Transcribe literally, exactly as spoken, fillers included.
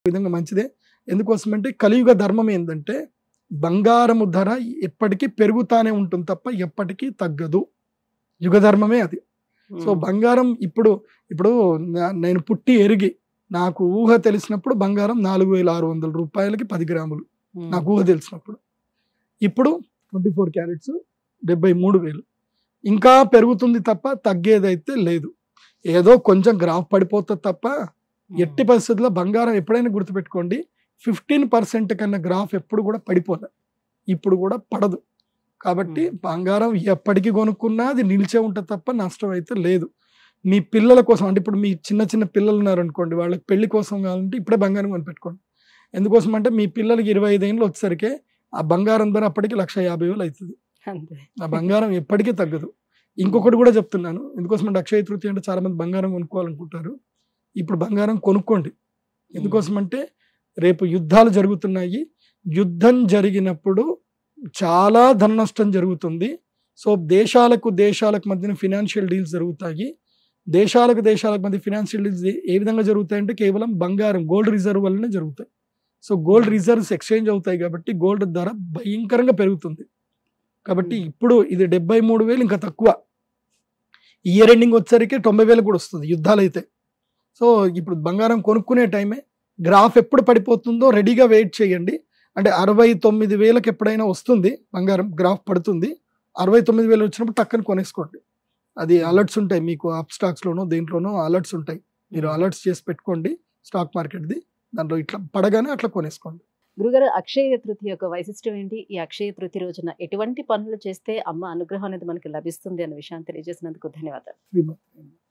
విధంగా మంచిదే. ఎందుకోసమంటే కలియుగ ధర్మం ఏందంటే బంగారము ధర ఎప్పటికీ పెరుగుతానే ఉంటుంది తప్ప ఎప్పటికీ తగ్గదు. యుగ ధర్మమే అది. సో హ్మ్. బంగారం ఇప్పుడు ఇప్పుడు న- నేను పుట్టి ఎరిగి నాకు ఊహ తెలిసినప్పుడు బంగారం నాలుగు వేల ఆరు వందల రూపాయలకి పది గ్రాములు హ్మ్. నాకు ఊహ తెలిసినప్పుడు. ఇప్పుడు ట్వంటీ ఫోర్ క్యారెట్స్ డెబ్బై మూడు వేలు. ఇంకా పెరుగుతుంది తప్ప తగ్గేదైతే లేదు. ఏదో కొంచెం గ్రాఫ్ పడిపోతుంది తప్ప ఎట్టి పరిస్థితుల్లో బంగారం ఎప్పుడైనా గుర్తుపెట్టుకోండి, ఫిఫ్టీన్ పర్సెంట్ కన్నా గ్రాఫ్ ఎప్పుడు కూడా పడిపోలే, ఇప్పుడు కూడా పడదు. కాబట్టి మ్మ్. బంగారం ఎప్పటికీ కొనుక్కున్నా అది నిలిచే ఉంటుంది తప్ప నష్టం అయితే లేదు. మీ పిల్లల కోసం అంటే ఇప్పుడు మీ చిన్న చిన్న పిల్లలు ఉన్నారనుకోండి, వాళ్ళకి పెళ్లి కోసం కావాలంటే ఇప్పుడే బంగారం కొనిపెట్టుకోండి. ఎందుకోసం అంటే మీ పిల్లలకి ఇరవై ఐదు ఏళ్ళు వచ్చేసరికి ఆ బంగారం ధర అప్పటికి లక్ష యాభై వేలు అవుతుంది. అంతే. ఆ బంగారం ఎప్పటికీ తగ్గదు. ఇంకొకటి కూడా చెప్తున్నాను, ఎందుకోసం అంటే అక్షయ తృతీయ అంటే చాలా మంది బంగారం కొనుక్కోవాలనుకుంటారు. ఇప్పుడు బంగారం కొనుక్కోండి. ఎందుకోసం అంటే రేపు యుద్ధాలు జరుగుతున్నాయి. యుద్ధం జరిగినప్పుడు చాలా ధన నష్టం జరుగుతుంది. సో దేశాలకు దేశాలకు మధ్యన ఫినాన్షియల్ డీల్స్ జరుగుతాయి. దేశాలకు దేశాలకు మధ్య ఫినాన్షియల్ డీల్స్ ఏ విధంగా జరుగుతాయంటే కేవలం బంగారం గోల్డ్ రిజర్వ్ వల్లనే జరుగుతాయి. సో గోల్డ్ రిజర్వ్స్ ఎక్స్చేంజ్ అవుతాయి కాబట్టి గోల్డ్ ధర భయంకరంగా పెరుగుతుంది. కాబట్టి ఇప్పుడు ఇది డెబ్బై మూడు వేలు ఇంకా తక్కువ. ఇయర్ ఎండింగ్ వచ్చేసరికి తొంభై వేలు కూడా వస్తుంది యుద్ధాలు అయితే. సో ఇప్పుడు బంగారం కొనుక్కునే టైమే. గ్రాఫ్ ఎప్పుడు పడిపోతుందో రెడీగా వెయిట్ చేయండి. అంటే అరవై తొమ్మిది వేలకు ఎప్పుడైనా వస్తుంది బంగారం, గ్రాఫ్ పడుతుంది. అరవై తొమ్మిది వేలు వచ్చినప్పుడు టక్కని కొనేసుకోండి. అది అలర్ట్స్ ఉంటాయి మీకు, అప్ స్టాక్స్లోనో దేంట్లోనో అలర్ట్స్ ఉంటాయి. మీరు అలర్ట్స్ చేసి పెట్టుకోండి స్టాక్ మార్కెట్ది. దాంట్లో ఇట్లా పడగానే అట్లా కొనేసుకోండి. గురుగారు, అక్షయ తృతీయ యొక్క వైశిష్టం ఏంటి? ఈ అక్షయ తృతీయ రోజున ఎటువంటి పనులు చేస్తే అమ్మ అనుగ్రహం అనేది మనకి లభిస్తుంది అనే విషయాన్ని తెలియజేసినందుకు ధన్యవాదాలు. శ్రీమతి